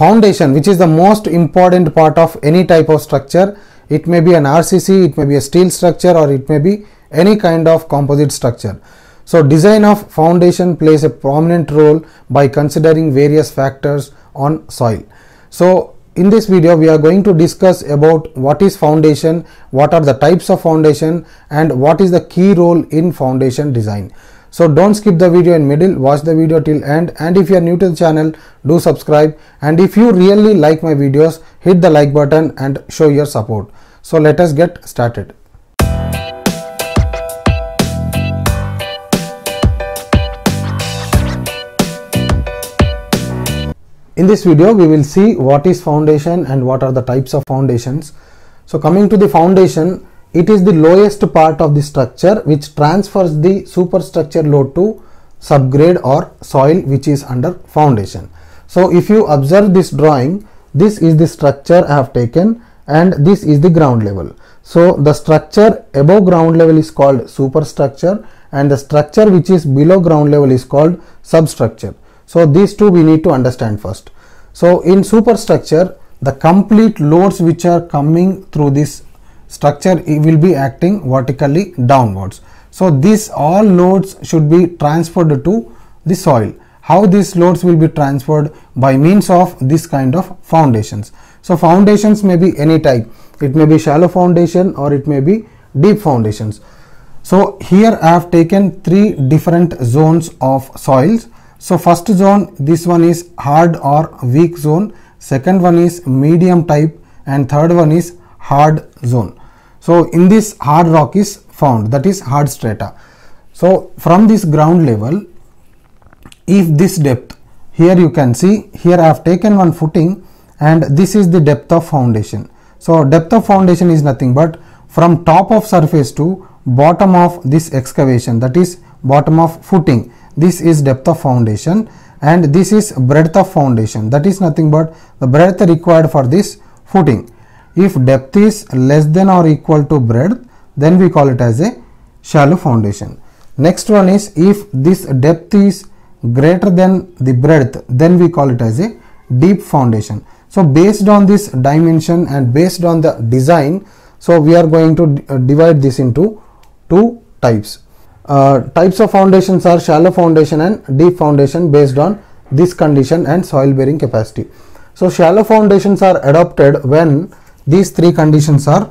foundation, which is the most important part of any type of structure. It may be an RCC, it may be a steel structure, or it may be any kind of composite structure. So design of foundation plays a prominent role by considering various factors on soil. So in this video we are going to discuss about what is foundation, what are the types of foundation, and what is the key role in foundation design. So don't skip the video in middle, watch the video till end, and if you are new to the channel, do subscribe, and if you really like my videos, hit the like button and show your support. So let us get started. In this video we will see what is foundation and what are the types of foundations. So coming to the foundation, it is the lowest part of the structure which transfers the superstructure load to subgrade or soil which is under foundation. So if you observe this drawing, this is the structure I have taken and this is the ground level. So the structure above ground level is called superstructure and the structure which is below ground level is called substructure. So these two we need to understand first. So in superstructure, the complete loads which are coming through this structure will be acting vertically downwards. So these all loads should be transferred to the soil. How these loads will be transferred? By means of this kind of foundations. So foundations may be any type. It may be shallow foundation or it may be deep foundations. So here I have taken three different zones of soils. So first zone, this one is hard or weak zone, second one is medium type, and third one is hard zone. So in this hard rock is found, that is hard strata. So from this ground level, if this depth, here you can see, here I have taken one footing and this is the depth of foundation. So depth of foundation is nothing but from top of surface to bottom of this excavation, that is bottom of footing. This is depth of foundation and this is breadth of foundation, that is nothing but the breadth required for this footing. If depth is less than or equal to breadth, then we call it as a shallow foundation. Next one is if this depth is greater than the breadth, then we call it as a deep foundation. So based on this dimension and based on the design, so we are going to divide this into two types. Types of foundations are shallow foundation and deep foundation based on this condition and soil bearing capacity. So shallow foundations are adopted when these three conditions are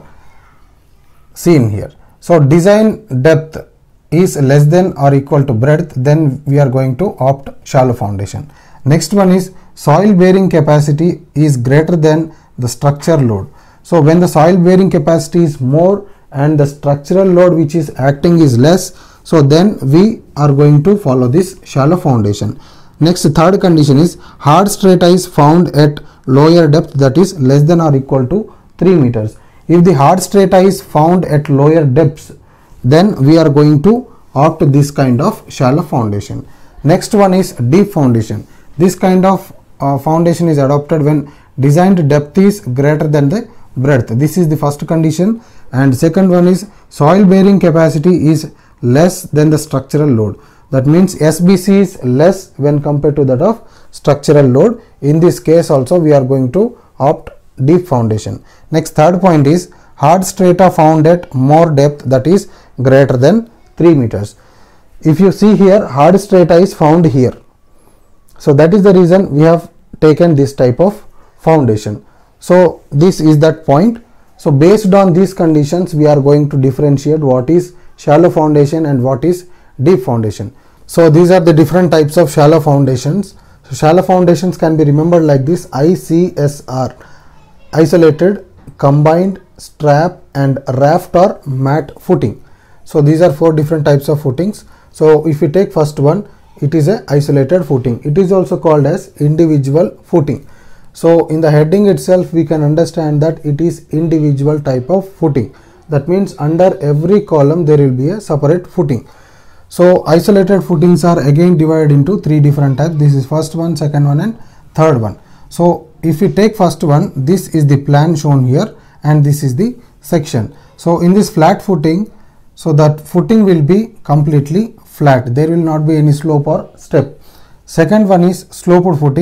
seen here. So design depth is less than or equal to breadth, then we are going to opt shallow foundation. Next one is soil bearing capacity is greater than the structural load. So when the soil bearing capacity is more and the structural load which is acting is less, so then we are going to follow this shallow foundation. Next, third condition is hard strata is found at lower depth, that is less than or equal to 3 meters. If the hard strata is found at lower depths, then we are going to opt this kind of shallow foundation. Next one is deep foundation. This kind of foundation is adopted when designed depth is greater than the breadth. This is the first condition, and second one is soil bearing capacity is less than the structural load. That means SBC is less when compared to that of structural load. In this case also we are going to opt deep foundation. Next, third point is hard strata found at more depth, that is greater than 3 meters. If you see here, hard strata is found here. So that is the reason we have taken this type of foundation. So this is that point. So based on these conditions we are going to differentiate what is shallow foundation and what is deep foundation. So these are the different types of shallow foundations. So shallow foundations can be remembered like this: ICSR, isolated, combined, strap, and raft or mat footing. So these are four different types of footings. So if we take first one, it is a isolated footing. It is also called as individual footing. So in the heading itself we can understand that it is individual type of footing. That means under every column there will be a separate footing. So isolated footings are again divided into three different types. This is first one, second one, and third one. So if we take first one, this is the plan shown here and this is the section. So in this flat footing, so that footing will be completely flat. There will not be any slope or step. Second one is sloped footing.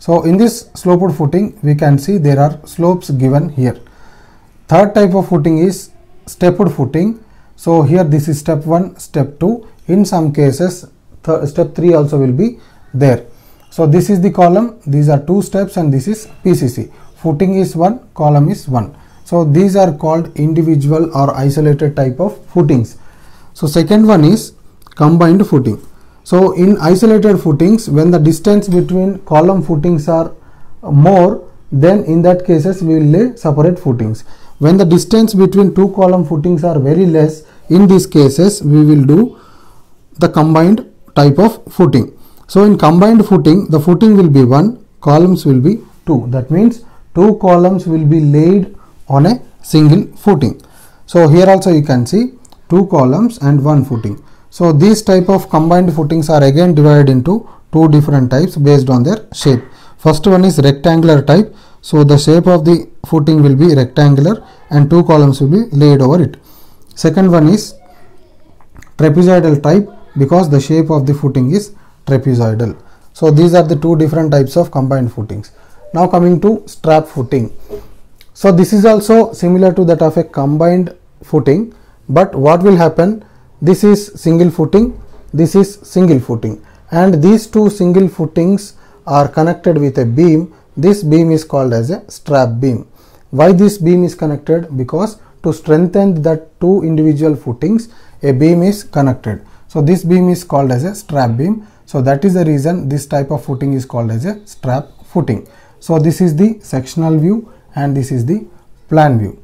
So in this sloped footing we can see there are slopes given here. Third type of footing is stepped footing. So here this is step 1, step 2. In some cases step 3 also will be there. So this is the column, these are 2 steps, and this is PCC. Footing is 1, column is 1. So these are called individual or isolated type of footings. So second one is combined footing. So in isolated footings, when the distance between column footings are more, then in that cases we will lay separate footings. When the distance between 2 column footings are very less, in these cases we will do the combined type of footing. So in combined footing, the footing will be 1, columns will be 2. That means 2 columns will be laid on a single footing. So here also you can see 2 columns and 1 footing. So these type of combined footings are again divided into 2 different types based on their shape. First one is rectangular type. So the shape of the footing will be rectangular and 2 columns will be laid over it. Second one is trapezoidal type, because the shape of the footing is trapezoidal. So these are the 2 different types of combined footings. Now coming to strap footing. So this is also similar to that of a combined footing, but what will happen, this is single footing, this is single footing, and these 2 single footings are connected with a beam. This beam is called as a strap beam. Why this beam is connected? Because to strengthen that 2 individual footings, a beam is connected. So this beam is called as a strap beam. So that is the reason this type of footing is called as a strap footing. So this is the sectional view and this is the plan view.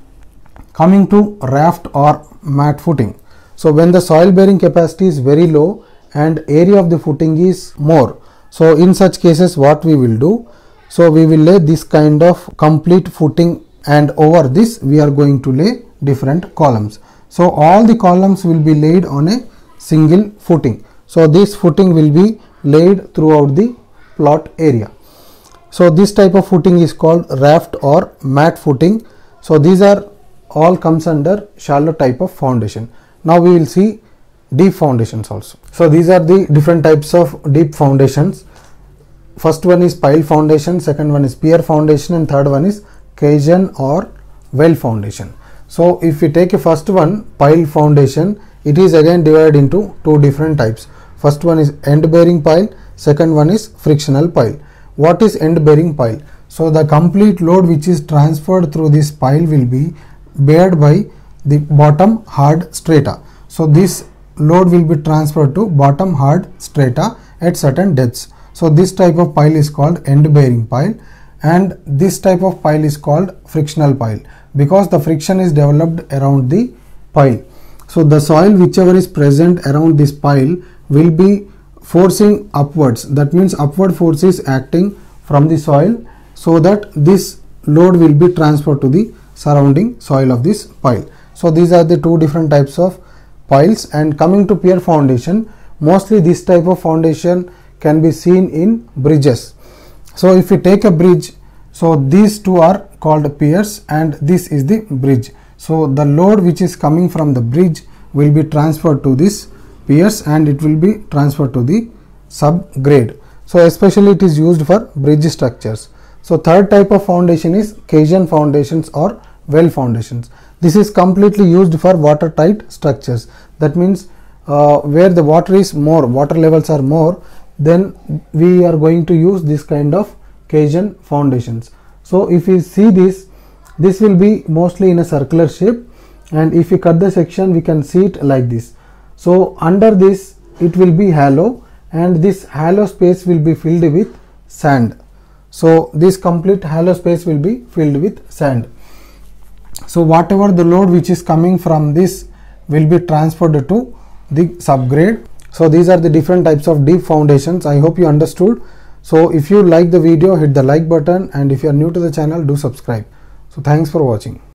Coming to raft or mat footing. So when the soil bearing capacity is very low and area of the footing is more, so in such cases what we will do, so we will lay this kind of complete footing, and over this we are going to lay different columns. So all the columns will be laid on a single footing. So this footing will be laid throughout the plot area. So this type of footing is called raft or mat footing. So these are all comes under shallow type of foundation. Now we will see deep foundations also. So these are the different types of deep foundations. First one is pile foundation, second one is pier foundation, and third one is caisson or well foundation. So if we take a first one, pile foundation, it is again divided into 2 different types. First one is end bearing pile, second one is frictional pile. What is end bearing pile? So the complete load which is transferred through this pile will be bared by the bottom hard strata. So this load will be transferred to bottom hard strata at certain depths. So this type of pile is called end bearing pile, and this type of pile is called frictional pile, because the friction is developed around the pile. So the soil whichever is present around this pile will be forcing upwards. That means upward force is acting from the soil, so that this load will be transferred to the surrounding soil of this pile. So these are the 2 different types of piles. And coming to pier foundation, mostly this type of foundation can be seen in bridges. So if we take a bridge, so these 2 are called piers and this is the bridge. So the load which is coming from the bridge will be transferred to this piers and it will be transferred to the subgrade. So especially it is used for bridge structures. So third type of foundation is caisson foundations or well foundations. This is completely used for watertight structures. That means where the water is more, water levels are more, then we are going to use this kind of caisson foundations. So if you see this will be mostly in a circular shape, and if you cut the section we can see it like this. So under this it will be hollow, and this hollow space will be filled with sand. So this complete hollow space will be filled with sand. So whatever the load which is coming from this will be transferred to the subgrade. So these are the different types of deep foundations. I hope you understood. So if you like the video, hit the like button, and if you are new to the channel, do subscribe. So thanks for watching.